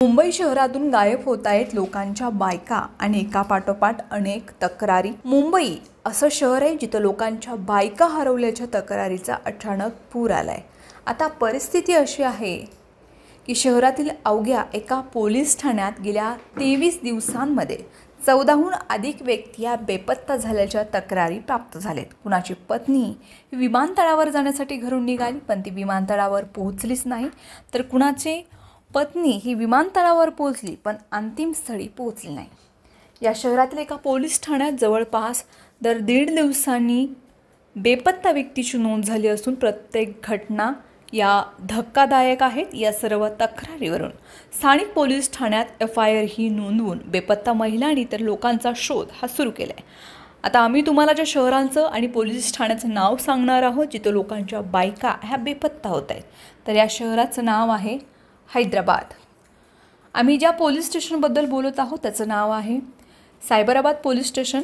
मुंबई शहरातून गायब होत आहेत लोकांच्या बायका आणि एकापाठोपाठ अनेक तक्रारी। मुंबई असं शहर आहे जिथे लोकांच्या बायका हरवल्याच्या तक्रारीचा अचानक पूर आलाय। आता परिस्थिती अशी आहे की शहरातील अवघ्या एका पोलीस ठाण्यात गेल्या 23 दिवसांमध्ये 14हून अधिक व्यक्ती या बेपत्ता झाल्याच्या तक्रारी प्राप्त झालेत। कुणाची पत्नी विमानतळावर जाण्यासाठी घरून निघाली पण ती विमानतळावर पोहोचलीच नाही, तर कुणाचे पत्नी ही विमानतळावर पोहोचली पण अंतिम स्थळी पोहोचली नाही। या शहरातील एका पोलीस ठाण्यात जवळपास दर 1.5 दिवसांनी बेपत्ता व्यक्तीची नोंद झाली असून प्रत्येक घटना या धक्कादायक आहेत। या सर्व तक्रारीवरून स्थानिक पोलीस ठाण्यात FIR ही नोंदवून बेपत्ता महिला आणि इतर लोकांचा शोध हा सुरू केलाय। आता आम्ही तुम्हाला ज्या शहरांचं आणि पोलीस ठाण्याचं नाव सांगणार आहोत जिथे लोकांच्या बायका ह्या बेपत्ता होत आहेत, तर या शहराचं नाव आहे हैदराबाद। आम्ही ज्या पोलीस स्टेशनबद्दल बोलत आहोत त्याचं नाव आहे सायबराबाद पोलीस स्टेशन।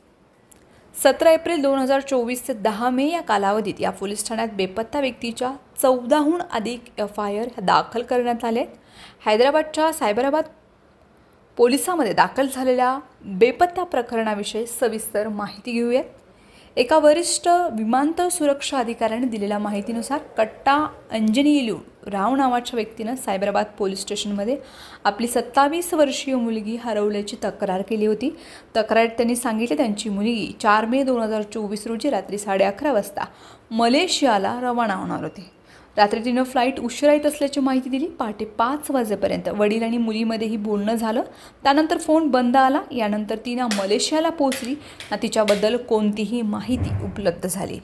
17 एप्रिल 2024 ते 10 मे या कालावधीत या पोलीस ठाण्यात बेपत्ता व्यक्तीच्या 14हून अधिक FIR दाखल करण्यात आले। हैदराबादच्या सायबराबाद पोलिसांमध्ये दाखल झालेल्या बेपत्ता प्रकरणाविषयी सविस्तर माहिती घेऊयात। एका वरिष्ठ विमानतळ सुरक्षा अधिकाऱ्याने दिलेल्या माहितीनुसार कट्टा अंजनीलू राव नावाच्या व्यक्तीने सायबराबाद पोलीस स्टेशनमध्ये आपली 27 वर्षीय मुलगी हरवल्याची तक्रार केली होती। तक्रारीत त्यांनी सांगितले त्यांची मुलगी 4 मे 2024 रोजी रात्री 11:30 वाजता मलेशियाला रवाना होणार होती। रात्री तिनं फ्लाईट उशिरा येत असल्याची माहिती दिली। पहाटे 5 वाजेपर्यंत वडील आणि मुलीमध्येही बोलणं झालं, त्यानंतर फोन बंद आला। यानंतर तिनं मलेशियाला पोहोचली ना तिच्याबद्दल कोणतीही माहिती उपलब्ध झाली।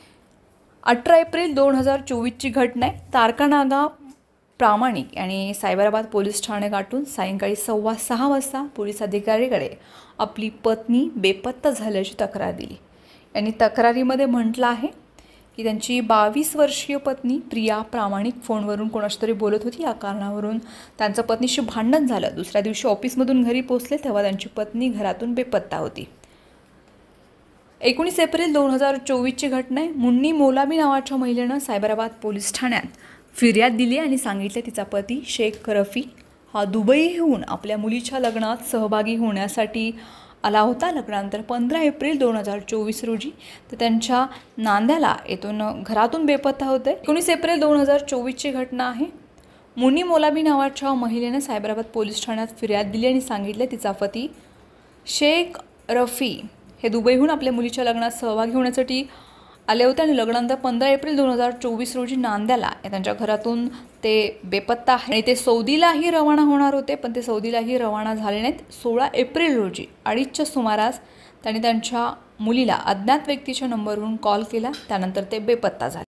18 एप्रिल 2024 ची घटना आहे। तारकानागा प्रामाणिक आणि सायबराबाद पोलीस ठाणे गाठून सायंकाळी 6:15 वाजता पोलीस अधिकाऱ्याकडे आपली पत्नी बेपत्ता झाल्याची तक्रार दिली। यांनी तक्रारीमध्ये म्हटलं आहे की त्यांची 22 वर्षीय पत्नी प्रिया प्रामाणिक फोनवरून कोणाशी तरी बोलत होती। या कारणावरून त्यांचं पत्नीशी भांडण झालं। दुसऱ्या दिवशी ऑफिसमधून घरी पोहोचले तेव्हा त्यांची पत्नी घरातून बेपत्ता होती। 19 एप्रिल 2024 ची घटना आहे। मुन्नी मोलाबी नावाच्या महिलेनं सायबराबाद पोलीस ठाण्यात फिर्याद दिली आणि सांगितले तिचा पती शेख रफी हा दुबईहून आपल्या मुलीच्या लग्नात सहभागी होण्यासाठी आला होता। लग्नानंतर 15 एप्रिल 2024 रोजी तर त्यांच्या नांद्याला येथून घरातून बेपत्ता होते। 19 एप्रिल 2024 ची घटना आहे। मुन्नी मोलाबी नावाच्या महिलेनं सायबराबाद पोलीस ठाण्यात फिर्याद दिली आणि सांगितले तिचा पती शेख रफी हे दुबईहून आपल्या मुलीच्या लग्नात सहभागी होण्यासाठी आले होते आणि लग्नानंतर 15 एप्रिल 2024 रोजी नांद्याला त्यांच्या घरातून ते बेपत्ता आहे आणि ते सौदीलाही रवाना होणार होते, पण ते सौदीलाही रवाना झाले नाहीत। 16 एप्रिल रोजी 2:30च्या सुमारास त्यांनी त्यांच्या मुलीला अज्ञात व्यक्तीच्या नंबरवरून कॉल केला, त्यानंतर ते बेपत्ता झाले।